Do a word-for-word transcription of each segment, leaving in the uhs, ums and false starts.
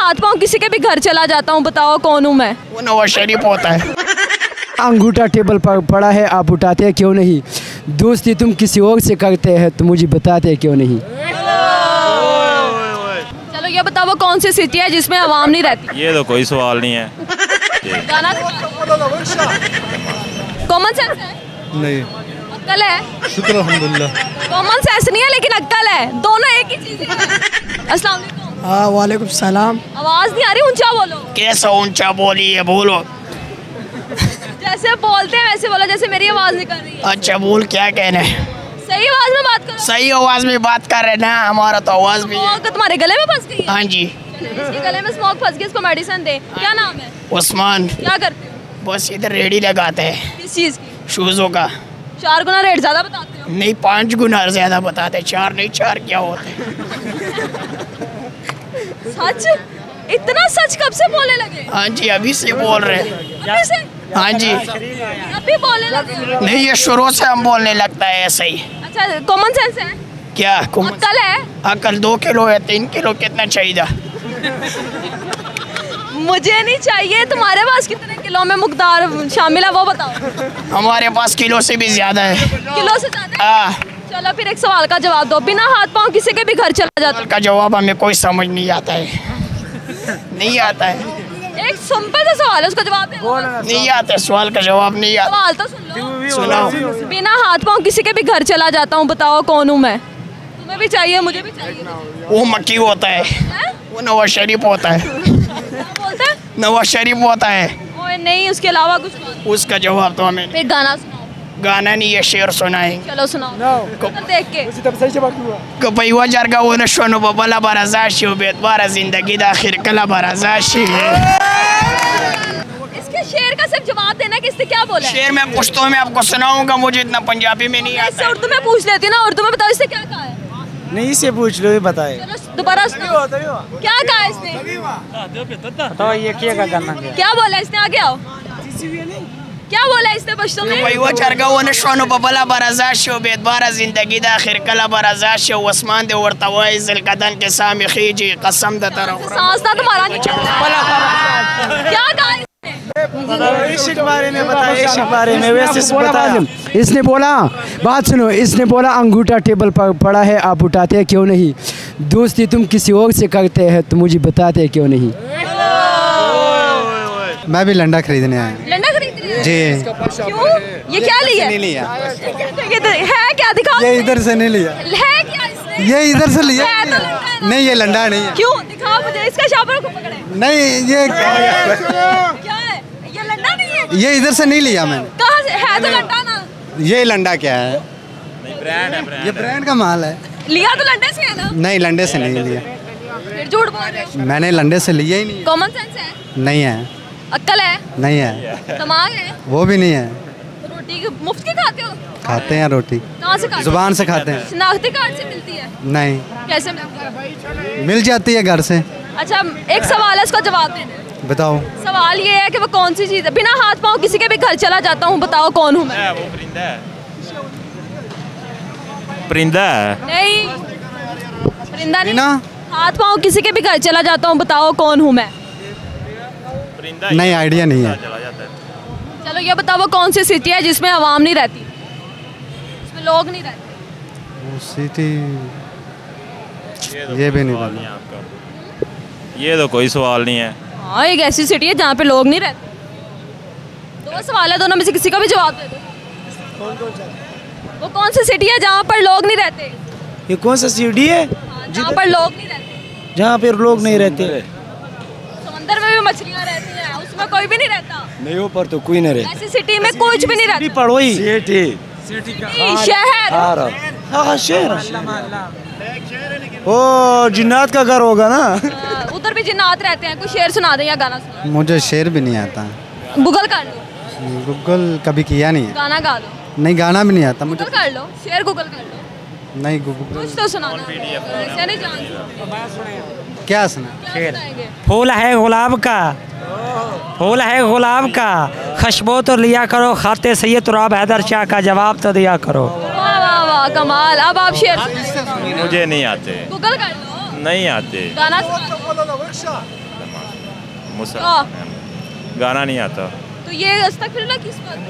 हाथ पाँव किसी के भी घर चला जाता हूँ, बताओ कौन हूँ मैं? वो नवाज शरीफ होता है। अंगूठा टेबल पर पड़ा है, आप उठाते क्यों नहीं? दोस्ती तुम किसी और से करते हैं तो मुझे बताते क्यों नहीं? चलो ये बताओ वो कौन सी सिटी है जिसमें आवाम नहीं रहती? ये तो कोई सवाल नहीं है। गाना कॉमन सेंस है? नहीं, अक्ल है? शुक्र अल्हम्दुलिल्लाह। कॉमन सेंस नहीं है लेकिन अक्ल है, दोनों एक ही चीज है। अस्सलाम वालेकुम। हाँ वालेकुम सलाम। आवाज नहीं आ रही, ऊंचा बोलो। कैसा ऊंचा बोली है, बोलो। जैसे बोलते हैं वैसे बोलो, जैसे मेरी आवाज निकल रही है। अच्छा बोल, क्या कहना है? सही आवाज में बात करो। सही आवाज में बात कर रहे ना, हमारा तो आवाज भी है। स्मोक तुम्हारे गले में फंस गई है? हाँ जी। इसके गले में स्मोक फंस गई, इसको मेडिसिन दे। क्या नाम है? उस्मान। क्या करते हो? बस इधर रेडी लगाते हैं। किस चीज की? शूजों का। चार गुना रेट ज्यादा बताते हो? नहीं, पाँच गुना ज्यादा बताते। चार नहीं, चार क्या होते? सच? इतना सच कब से बोलने लगे? हाँ जी, अभी से बोल रहे हैं। अभी से? हाँ जी। अभी बोलने लगे? नहीं, ये शुरू से हम बोलने लगता है ऐसा ही। अच्छा, कॉमन सेंस है? क्या अक्ल है? अकल दो किलो है, तीन किलो कितना चाहिए? मुझे नहीं चाहिए। तुम्हारे पास कितने किलो में मुकदार शामिल है वो बताओ। हमारे पास किलो से भी ज्यादा है। किलो से ज्यादा? हाँ। चलो फिर एक सवाल का जवाब दो। बिना हाथ पाँव किसी के भी घर चला जाता का जवाब हमें कोई समझ नहीं आता है। नहीं आता है। एक सिंपल सा सवाल है, उसका जवाब दे। नहीं आता, सवाल का जवाब नहीं आता। सवाल तो सुन लो। सुनाओ। बिना हाथ पाँव किसी के भी घर चला जाता हूँ, बताओ कौन हूँ मैं? तुम्हें भी चाहिए, मुझे भी चाहिए। वो मक्की होता है, है? वो नवाज शरीफ होता है। बोलते हैं नवाज शरीफ होता है। ओए नहीं, उसके अलावा कुछ बोल। उसका जवाब तो हमें फिर गाना सुनाओ। गाना नहीं, ये शेर सुनाएंगे। चलो सुनाओ। उधर देख के। कपैवा जरगा वो नशोनो बबला बराजाशी बेत बारा जिंदगी दाखिर कला बराजाशी। इसके शेर का सिर्फ जवाब देना कि इसने क्या बोला है। शेर मैं पुश्तो में आपको सुनाऊंगा, मुझे इतना पंजाबी में नहीं आता। इससे उर्दू में पूछ लेती ना, उर्दू में बताओ इसने क्या कहा है। नहीं, इसे पूछ लो, ये बताए। चलो दोबारा सुनाओ। क्या कहा इसने? तो ये क्या करना? क्या बोला इसने? आगे आओ। क्या बोला इसने पश्तो में? कपैवा जरगा वो नशोनो बबला बराजाशी बेत बारा जिंदगी दाखिर कला बराजाशी उस्मान दे वर्तवाई जिल कदन के सामी खीजी कसम द तरफ सांस ना तुम्हारा नहीं चल। क्या कहा इसने? इश्क बारे में बता, इश्क बारे में वैसे बता। इसने बोला, बात सुनो, इसने बोला अंगूठा टेबल पर पड़ा है, आप उठाते क्यों नहीं? दोस्ती तुम किसी और से करते हैं तो मुझे बताते क्यों नहीं? मैं भी लंडा खरीदने आया। लंडा खरीद रही जी। क्यों? ये क्या लिया? नहीं लिया। ये तो है क्या? दिखाओ। ये इधर से नहीं लिया। है क्या इसने? ये इधर से लिया। है तो लंडा है ना? नहीं, ये लंडा नहीं है। क्यों? दिखाओ मुझे। इसका शापर को पकड़े। नहीं, ये क्या है? ये लंडा नहीं है? ये इधर से नहीं लिया मैंने। कहाँ से है? तो लंडा ना। ये लंडा क्या है? ब्रांड है, ब्रांड ये ब्रांड का माल है। लिया तो लंडे से है ना? नहीं, लंडे से नहीं लिया। फिर झूठ बोल रहे हो। मैंने लंडे से लिया ही नहीं। कॉमन सेंस है? नहीं है। अक्ल है? नहीं है। दिमाग है? वो भी नहीं है। रोटी मुफ्त की खाते हो? खाते हैं रोटी। कहाँ से खाते हो? जुबान से खाते हैं। शनाख्ती कार्ड से मिलती है? नहीं, कैसे मिलती है? मिल जाती है घर से। अच्छा, एक सवाल है, उसका जवाब देना। बताओ। सवाल ये है कि वो कौन सी चीज़ है? बिना हाथ पाँव किसी के भी घर चला जाता हूँ, बताओ कौन हूँ मैं? वो परिंदा है। परिंदा है? नहीं, परिंदा नहीं। ना, हाथ पाँव किसी के भी घर चला जाता हूँ, बताओ कौन हूँ मैं? परिंदा नहीं, आइडिया नहीं है। चला जाता है। चलो ये बताओ वो कौन सी सिटी है जिसमें आवाम नहीं रहती, जिसमें लोग नहीं रहते? वो सिटी, तो ये भी नहीं सवाल पता। है आपका। ये तो कोई सवाल नहीं है। हाँ, एक ऐसी सिटी है जहाँ पे लोग नहीं रहते। दो सवाल है, दोनों में से किसी का भी जवाब दे दो। वो कौन सी सिटी है जहाँ पर लोग नहीं रहते? ये कौन सा सीढ़ी है? हाँ, जहाँ पर लोग नहीं रहते। जहाँ पे लोग नहीं रहते। समंदर में भी मछलियाँ रहती हैं, उसमें कोई भी नहीं रहता। नहीं, ऊपर तो कोई नहीं रहता। ऐसी सिटी में कुछ भी नहीं रहता। पढ़ो ही। शहर। हाँ, शहर। ओ, जिन्नात का घर होगा ना। हाँ, उधर भी जिन्नात रहते हैं। कुछ शेर सुना दे या गाना सुना। मुझे शेर भी नहीं आता। गूगल कर लो। गूगल कभी किया नहीं है। गाना गा लो। नहीं, गाना भी नहीं आता मुझे। गूगल कर लो, शेर गूगल कर लो। नहीं, गूगल कुछ तो सुनाना। ऐसे नहीं जानते। क्या सुना? क्या सुनाएंगे? फूल है गुलाब का, फूल है गुलाब का, खुशबू तो लिया करो, खाते सैयद तुराब हैदर शाह का जवाब तो दिया करो। वाह वाह वाह, कमाल। अब आप शेर मुझे नहीं आते। गूगल कर लो। नहीं आते। गाना सुना दो। मुसल हाँ। गाना नहीं आता। तो ये अस्तगफिरुल्लाह किस बात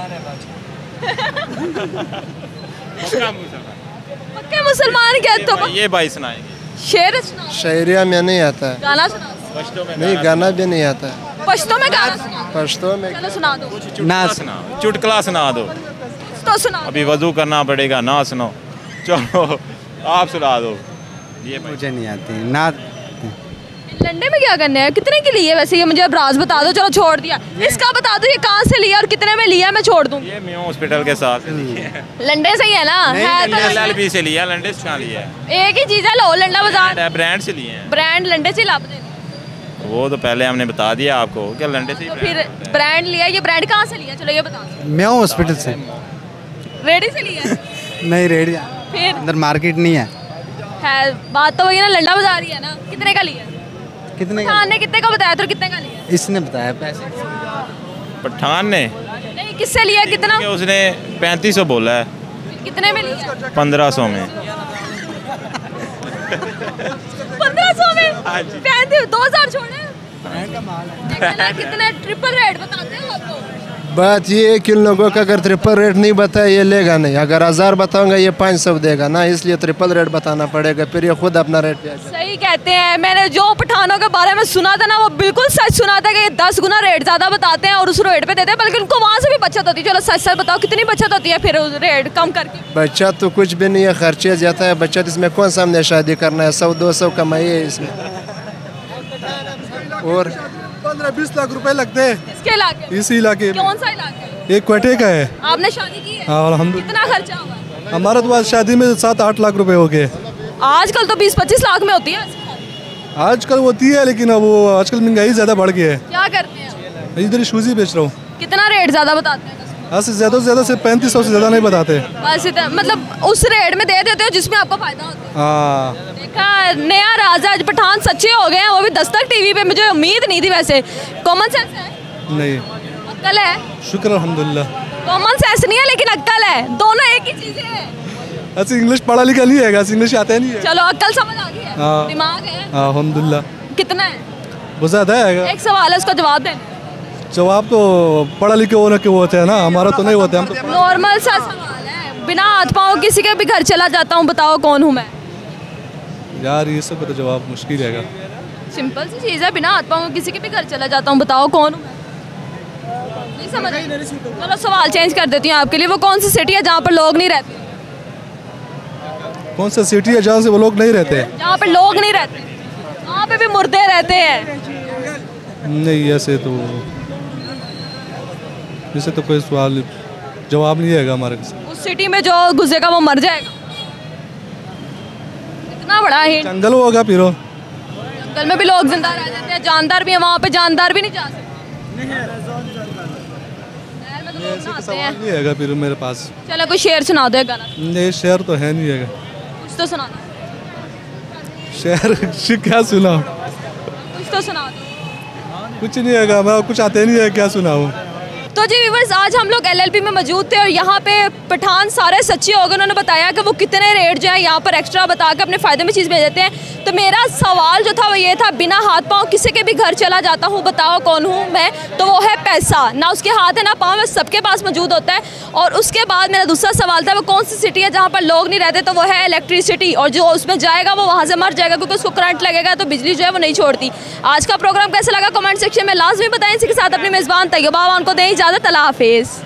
पक्के मुसलमान क्या तो ये भाई सुनाएंगे। शेर सुना, शायरिया में नहीं आता है, गाना सुना, पश्तो में नहीं गाना भी नहीं आता है, पश्तो में गाना सुना, पश्तो में चलो सुना दो, ना सुना, चुटकुला सुना दो। तो सुना दो। अभी वजू करना पड़ेगा, ना सुनो, चलो आप सुना दो। ये भाई मुझे नहीं आती ना। लंडे में क्या करने हैं, कितने की ली है वैसे? ये मुझे अब राज बता दो, चलो छोड़ दिया। इसका बता दो ये कहाँ से लिया और कितने में लिया, मैं छोड़ दूँ। ये मियो हॉस्पिटल के साथ से लिया है। लंडे से ही है ना? है तो एल एल बी से लिया, लंडे से कहाँ लिया है? एक ही चीज है, लो लंडा बाजार ब्रांड से लिए हैं। ब्रांड लंडे से लाभ दे। वो तो पहले हमने बता दिया आपको क्या लंडे से ही तो brand फिर ब्रांड लिया, ये ब्रांड कहाँ से लिया, चलो ये बता दो। मैं हूँ हॉस्पिटल से। रेडी से लिया है? नहीं रेडी, फिर अंदर मार्केट नहीं है। है बात तो वही ना, लंडा बाजार ही है ना। कितने का लिया? कितने का? खान ने कितने का बताया तो कितने का लिया? इसने बताया पैसे। पठान ने नहीं, किससे लिया, कितना? कि उसने पैंतीस सौ बोला है, कितने में लिया? पंद्रह सौ में। पंद्रह सौ में पैंतीस, दो हजार छोड़े। कितने ट्रिपल रेट बताते हैं आपको? बात ये है कि इन लोगों का अगर ट्रिपल रेट नहीं बताया ये लेगा नहीं, अगर हज़ार बताऊंगा ये पाँच सौ देगा ना, इसलिए ट्रिपल रेट बताना पड़ेगा, फिर ये खुद अपना रेट पे। सही कहते हैं। मैंने जो पठानों के बारे में सुना था ना, वो बिल्कुल सच सुना था कि ये दस गुना रेट ज़्यादा बताते हैं और उस रेट पे देते हैं, बल्कि उनको वहाँ से भी बचत होती है। चलो सच सच बताओ कितनी बचत होती है फिर उस रेट कम करके? बचत तो कुछ भी नहीं है, खर्चे जाता है। बचत इसमें कौन सा हमने शादी करना है, सौ दो सौ कमाई है इसमें। और पंद्रह बीस लाख रुपए लगते हैं इसके इलाके? इसी इलाके में। कौन सा इलाका है? एक क्वाटे का है। आपने शादी की है? हाँ अल्हम्दुलिल्लाह। कितना खर्चा हुआ? हमारा तो आज शादी में सात आठ लाख रुपए हो गए। आजकल तो बीस पच्चीस लाख में होती है। आजकल होती है लेकिन अब वो आजकल महंगाई ज़्यादा बढ़ गई है। क्या करते हैं? इधर शूज़ ही बेच रहा हूँ। कितना रेट ज़्यादा बताते हैं? आज से ज़्यादा से ज़्यादा से पैंतीस सौ से ज़्यादा नहीं बताते। बस इतना, मतलब उस रेट में दे देते हो जिसमें आपको फायदा होता है। हाँ देखा, नया राज आज पठान सच्चे हो गए हैं, वो भी दस्तक टीवी पे। मुझे उम्मीद नहीं थी वैसे। कॉमन सेंस है? नहीं, अक्ल है? शुक्र अल्हम्दुलिल्लाह। कॉमन सेंस नहीं है लेकिन अक्ल है, दोनों एक ही चीजें हैं। ऐसे इंग्लिश पढ़ा लिखा नहीं है, ऐसे इंग्लिश आता नहीं है। चलो अक्ल समझ आ गई है, हाँ। दिमाग है। हाँ अल्हम्दुलिल्लाह। कितना है? वो ज़्यादा है। एक सवाल है, उसका जवाब दें। जवाब तो पढ़ा लिखे होने के वो होते हैं ना, हमारा तो नहीं होते। हम तो नॉर्मल सा सवाल है, बिना हाथ पाँव किसी के भी घर चला जाता हूँ, बताओ कौन हूँ मैं? यार ये सब तो जवाब मुश्किल रहेगा। सिंपल सी चीज़ है, बिना हाथ पाँव किसी के भी घर चला जाता हूँ, बताओ कौन हूँ मैं? नहीं समझ आई? चलो सवाल चेंज कर देती हूँ आपके लिए। वो कौन सी सिटी है जहाँ पर लोग नहीं रहते? कौन सा सिटी है जहाँ से वो लोग नहीं रहते? जहाँ पे लोग नहीं रहते, वहाँ पे भी मुर्दे रहते हैं। नहीं ऐसे तो जैसे तो कोई सवाल जवाब नहीं है हमारे पास। उस सिटी में जो घुसेगा वो मर जाएगा। इतना बड़ा हिंट। जंगल होगा फिर। जंगल में भी लोग जिंदा रह जाते हैं, जानदार भी है, वहाँ पे जानदार भी नहीं जा सकते। नहर में तो लोग नहाते हैं। नहीं है फिर मेरे पास। चलो कोई शेर सुना दो एक गाना। नहीं शेर तो है नहीं है। कुछ तो सुना दो। शेर क्या सुना? कुछ तो सुना दो। कुछ नहीं है, मैं कुछ आते नहीं है, क्या सुनाऊँ? तो जी व्यूअर्स, आज हम लोग एलएलबी में मौजूद थे और यहाँ पे पठान सारे सच्चे हो गए। उन्होंने बताया कि वो कितने रेट जो है यहाँ पर एक्स्ट्रा बता के अपने फ़ायदे में चीज़ भेज देते हैं। तो मेरा सवाल जो था वो ये था, बिना हाथ पाँव किसी के भी घर चला जाता हूँ, बताओ कौन हूँ मैं? तो वो है पैसा। ना उसके हाथ है ना पाँव है, सबके पास मौजूद होता है। और उसके बाद मेरा दूसरा सवाल था, वो कौन सी सिटी है जहाँ पर लोग नहीं रहते? तो वो है इलेक्ट्रिसिटी। और जो उसमें जाएगा वो वहाँ से मर जाएगा, क्योंकि उसको करंट लगेगा तो बिजली जो है वो नहीं छोड़ती। आज का प्रोग्राम कैसा लगा कमेंट सेक्शन में लाजमी बताएं। इसी के साथ अपनी मेज़बान तैयबा को दें इजाज़त। अल्लाह हाफिज़।